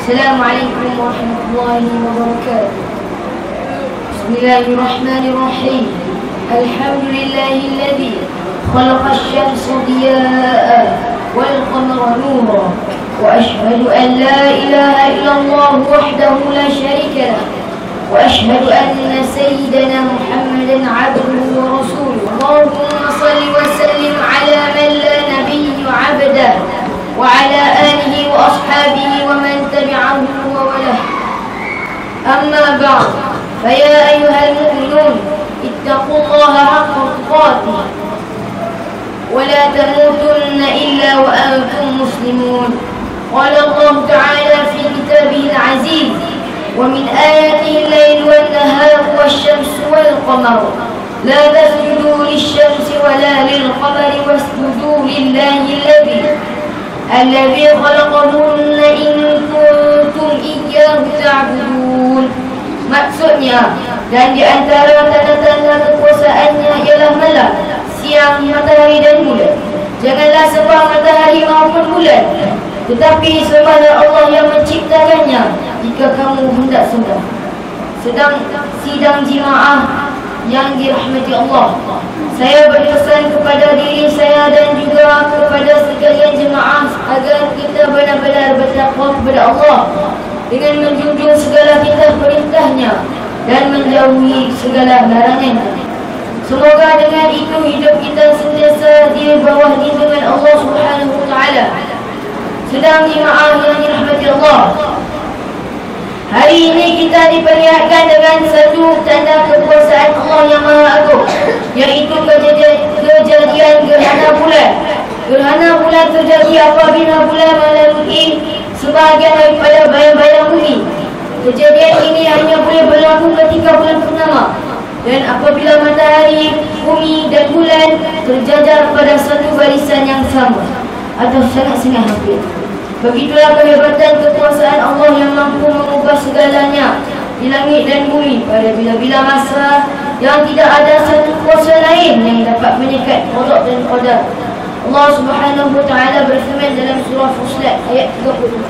Assalamualaikum warahmatullahi wabarakatuh. Bismillahirrahmanirrahim. Alhamdulillahilladzi khalaqa asy-syamsa diya'an wal qamara nuran wa ashhadu an la ilaha illallah wahdahu la syarika lah wa ashhadu anna sayyidana Muhammadan 'abduhu wa rasuluhu. Allahumma shalli wa sallim 'ala man la nabiyya 'abdahu وعلى آله وأصحابه ومن تبعهم ووله. أما بعد، فيا أيها المؤمنون اتقوا الله حق تقاته ولا تموتن إلا وأنتم مسلمون. قال الله تعالى في كتابه العزيز: ومن آياته الليل والنهار والشمس والقمر لا تسجدوا للشمس ولا للقمر واسجدوا لله الذي خلقهن in kuntum iyyahu ta'budun. Maksudnya, dan di antara tanda-tanda kekuasaannya ialah malam, siang, matahari dan bulan. Janganlah sembah matahari maupun bulan, tetapi sembahlah Allah yang menciptakannya jika kamu hendak sembah. Sedang sidang jemaah yang dirahmati Allah, saya berpesan kepada diri saya dan juga kepada sekalian jemaah agar kita benar-benar bertakwa kepada Allah dengan menjunjung segala perintah-perintahnya dan menjauhi segala larangannya. Semoga dengan itu hidup kita sentiasa di bawah lindungan Allah Subhanahu wa taala. Sedang jemaah yang dirahmati Allah, hari ini kita diperlihatkan dengan satu tanda kekuasaan Allah yang Maha Agung, yaitu kejadian gerhana bulan. Gerhana bulan terjadi apabila bulan melalui sebahagian daripada bayang-bayang bumi. Kejadian ini hanya boleh berlaku ketika bulan purnama dan apabila matahari, bumi dan bulan terjajar pada satu barisan yang sama atau sangat-sangat hampir. Begitulah kehebatan kekuasaan Allah yang mampu mengubah segalanya di langit dan bumi pada bila-bila masa yang tidak ada satu kuasa lain yang dapat menyekat qada dan qadar. Allah Subhanahu wa taala berfirman dalam surah Fussilat ayat 30.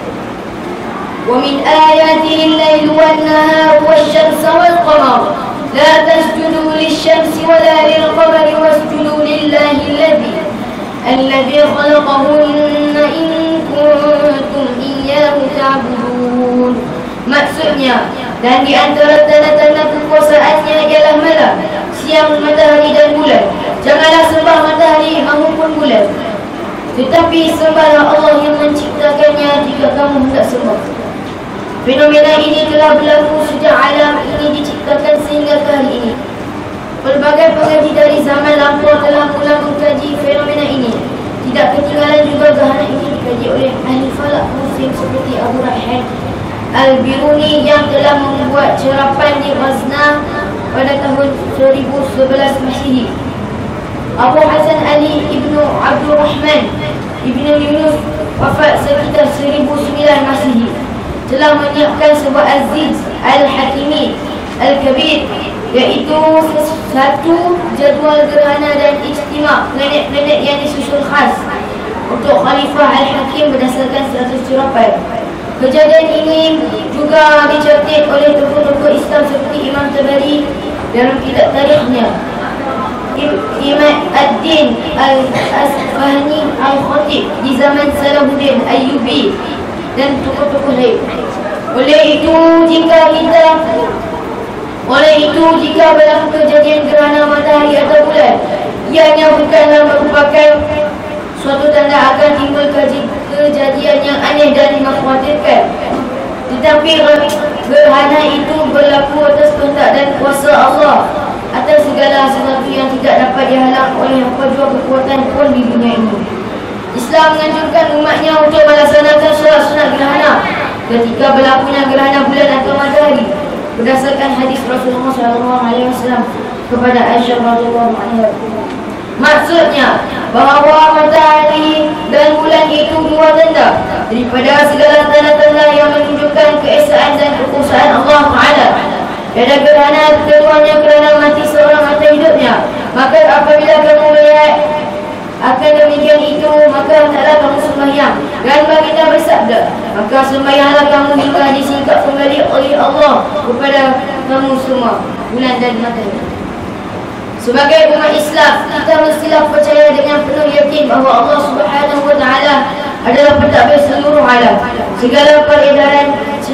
Wa min ayatihi al-lailu wan-naharu wash-shamsu wal-qamar la tasjudu lish-shamsi wa la lil-qamari wasjudu lillahi alladhi khalaqahunna in kuntum iyyahu ta'budun. Maksudnya, dan di antara tanda-tanda kekuasaannya ialah malam, siang, matahari dan bulan. Janganlah sembah matahari maupun bulan, tetapi sembahlah Allah yang menciptakannya jika kamu hendak sembah. Fenomena ini telah berlaku sejak alam ini diciptakan sehingga ke hari ini. Pelbagai pengaji dari zaman lampau telah mula mengkaji fenomena ini. Tidak ketinggalan juga gerhana ini dikaji oleh ahli falak muslim seperti Abu Rayhan Al-Biruni yang telah membuat serapan di Ghazna pada tahun 1011 Masihi. Abu Hasan Ali Ibnu Abdul Rahman Ibnu Yunus wafat sekitar 1009 Masihi telah menyiapkan sebuah Aziz Al-Hakimi Al-Kabir, iaitu satu jadual gerhana dan ijtima' planet-planet yang disusun khas untuk Khalifah Al-Hakim berdasarkan 100 surapan. Kejadian ini juga dicatat oleh tokoh-tokoh Islam seperti Imam Tabari dalam kitab tarikhnya, Imam Ad-Din Al-Asfahani Al-Khatib di zaman Salahuddin Ayyubi dan tokoh-tokoh lain. Oleh itu jika berlaku kejadian gerhana matahari atau bulan, ianya bukanlah merupakan suatu tanda akan timbul kejadian yang aneh dan mengkhawatirkan, tetapi gerhana itu berlaku atas kehendak dan kuasa Allah atas segala sesuatu yang tidak dapat dihalang oleh apa jua kekuatan pun di dunia ini. Islam menganjurkan umatnya untuk melaksanakan solat sunat gerhana ketika berlakunya gerhana bulan atau matahari berdasarkan hadis Rasulullah SAW kepada Aisyah radhiyallahu anha. Maksudnya bahawa matahari dan bulan itu dua tanda daripada segala tanda-tanda yang menunjukkan keesaan dan kekuasaan Allah Taala. Tiada gerhana keduanya kerana mati seorang atau hidupnya. Maka apabila kamu melihat akan demikian itu, maka hendaklah kamu sembahyang. Dan baginda bersabda, maka sembahyanglah Bahagialah kamu hingga disingkap kembali oleh Allah kepada kamu semua, bulan dan matahari. Sebagai umat Islam, kita mestilah percaya dengan penuh yakin bahawa Allah Subhanahu wa Ta'ala adalah pentadbir seluruh alam. Segala peredaran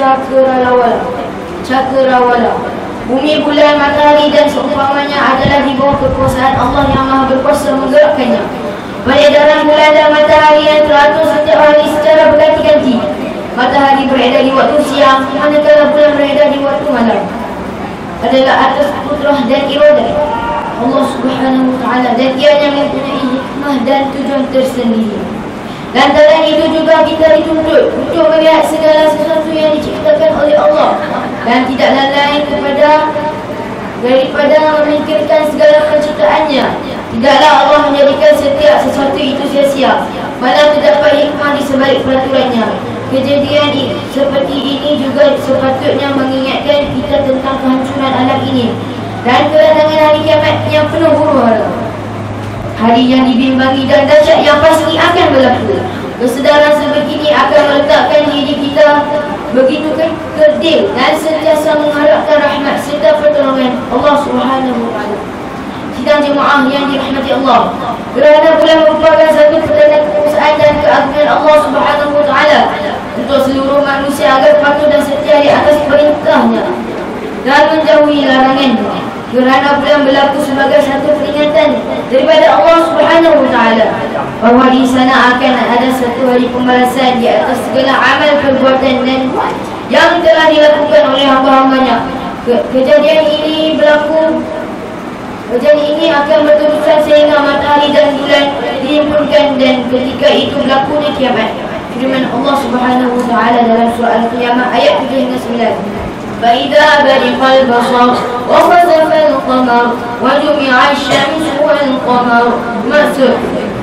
cakrawala, bumi, bulan, matahari dan seumpamanya adalah di bawah kekuasaan Allah yang Maha Berkuasa menggerakkannya. Peredaran bulan dan matahari yang teratur setiap hari secara berganti-ganti. Matahari beredar di waktu siang, manakala bulan beredar di waktu malam, adalah atas kudrah dan iradah Allah Subhanahu wa Ta'ala, dan ianya mempunyai hikmah dan tujuan tersendiri. Lantaran itu juga kita dituntut untuk melihat segala sesuatu yang diciptakan oleh Allah dan tidaklah lain daripada memikirkan segala penciptaannya. Tidaklah Allah menjadikan setiap sesuatu itu sia-sia, malah terdapat hikmah di sebalik peraturannya. Kejadian seperti ini juga sepatutnya mengingatkan kita tentang kehancuran alam ini dan kedatangan hari kiamat yang penuh huru-hara, hari yang dibimbangi dan dahsyat yang pasti akan berlaku. Kesedaran sebegini akan meletakkan diri kita begitu kerdil dan sentiasa mengharapkan rahmat serta pertolongan Allah Subhanahu wa Ta'ala. Sidang jemaah yang dirahmati Allah, gerhana bulan merupakan satu petanda kekuasaan dan keagungan Allah Subhanahu wa Ta'ala untuk seluruh manusia agar patuh dan setia di atas perintahnya dan menjauhi larangannya. Gerhana bulan berlaku sebagai satu peringatan daripada Allah Subhanahu wa Ta'ala bahawa di sana akan ada satu hari pembalasan di atas segala amal perbuatan dan yang telah dilakukan oleh hamba-hambanya. Kejadian ini akan berterusan sehingga matahari dan bulan dihimpunkan, dan ketika itu berlakunya kiamat. Firman Allah Subhanahu wa Ta'ala dalam surah Al-Qiyamah ayat 7 hingga 9. فَإِذَا بَرِقَ الْبَصَرُ وَخَسَفَ الْقَمَرُ وَجُمِعَ الشَّمْسُ وَالْقَمَرُ. Maksud,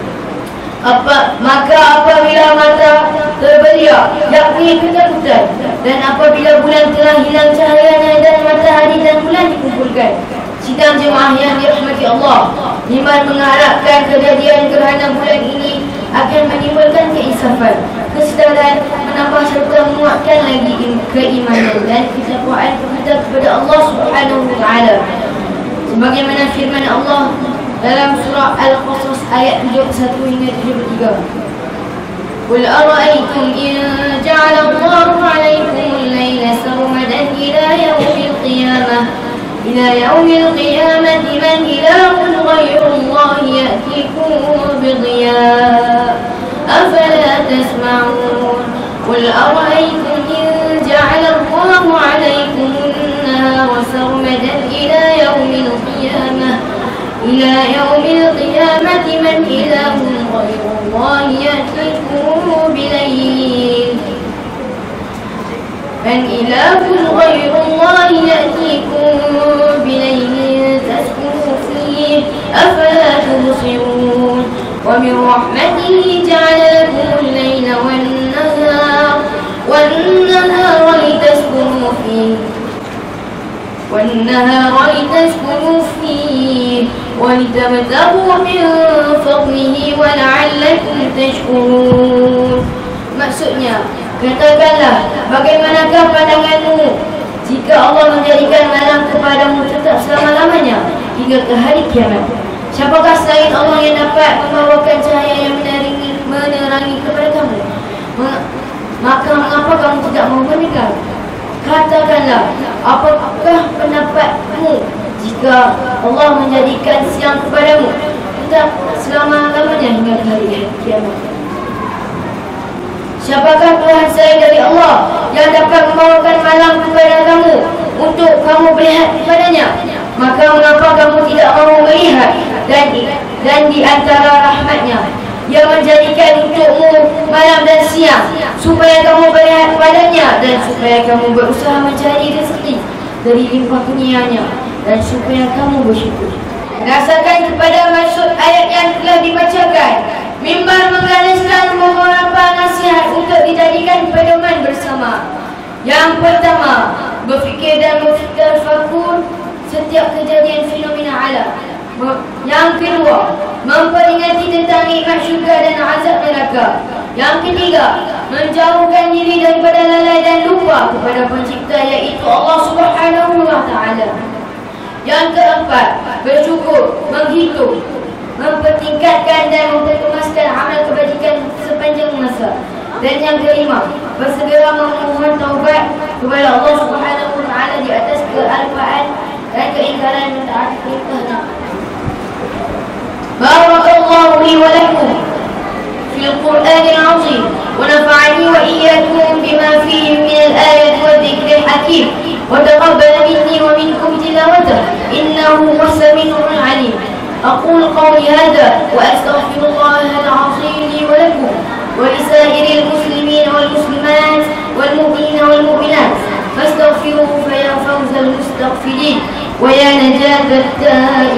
maka apabila mata terbeliak, yakni ketakutan, dan apabila bulan telah hilang cahayanya dan matahari dan bulan dikumpulkan. Sidang jemaah yang dirahmati Allah, iman mengharapkan kejadian gerhana bulan ini akan menimbulkan keinsafan, kesedaran, menambah serta menguatkan lagi keimanan dan ketakwaan kita kepada Allah Subhanahu wa Ta'ala. Sebagaimana firman Allah dalam surah Al-Qasas ayat 71 hingga 73. Qul ara'aytum in ja'ala Allahu 'alaykum al-layla sarmadan ila yawmil qiyamah man ilahun ghayrullahi ya'tikum bidhiya' afala tasma'un. Qul ara'aytum in ja'ala Allahu 'alaykum an-nahara sarmadan ila yawmil qiyamah man ilahun ghayrullahi ya'tikum bilayl تسكنوا فيه أفلا تبصرون. ومن رحمته جعل لكم الليل والنهار لتسكنوا فيه ولتبتغوا من فضله ولعلكم تشكرون. Maksudnya, katakanlah, bagaimanakah pandanganmu jika Allah menjadikan malam kepadamu tetap selama-lamanya hingga ke hari kiamat? Siapakah selain Allah yang dapat membawakan cahaya yang menerangi kepada kamu? Maka mengapa kamu tidak mau mendengar? Katakanlah, apakah pendapatmu jika Allah menjadikan siang kepadamu tetap selama-lamanya hingga ke hari kiamat? Siapakah Tuhan selain dari Allah yang dapat membawakan malam kepada kamu untuk kamu melihat kepadanya? Maka mengapa kamu tidak mahu melihat dan di antara rahmatnya Ia menjadikan untukmu malam dan siang supaya kamu melihat kepadanya dan supaya kamu berusaha mencari rezeki dari limpah kurnianya dan supaya kamu bersyukur. Berdasarkan kepada maksud ayat yang telah dibacakan, mimbar menggariskan beberapa nasihat untuk dijadikan pedoman bersama. Yang pertama, berfikir dan bertafakur setiap kejadian fenomena alam. Yang kedua, memperingati tentang nikmat syurga dan azab neraka. Yang ketiga, menjauhkan diri daripada lalai dan lupa kepada pencipta, iaitu Allah Subhanahu wa Ta'ala. Yang keempat, bersyukur, menghitung, mempertingkatkan dan memperkemaskan amal kebajikan sepanjang masa. Dan yang kelima, bersegera memohon taubat kepada Allah Subhanahu wa Ta'ala di atas kealpaan dan keingkaran mentaati perintahnya. Barakallahu li wa lakum fil Qur'anil azim wa nafa'ani wa iyyakum bima fihi min al-ayati wa dhikril hakim wa taqabbal minni wa minkum tilawatahu innahu huwas samiul alim. أقول قولي هذا وأستغفر الله العظيم لي ولكم ولسائر المسلمين والمسلمات والمؤمنين والمؤمنات فاستغفروه فيا فوز المستغفرين ويا نجاة التائبين.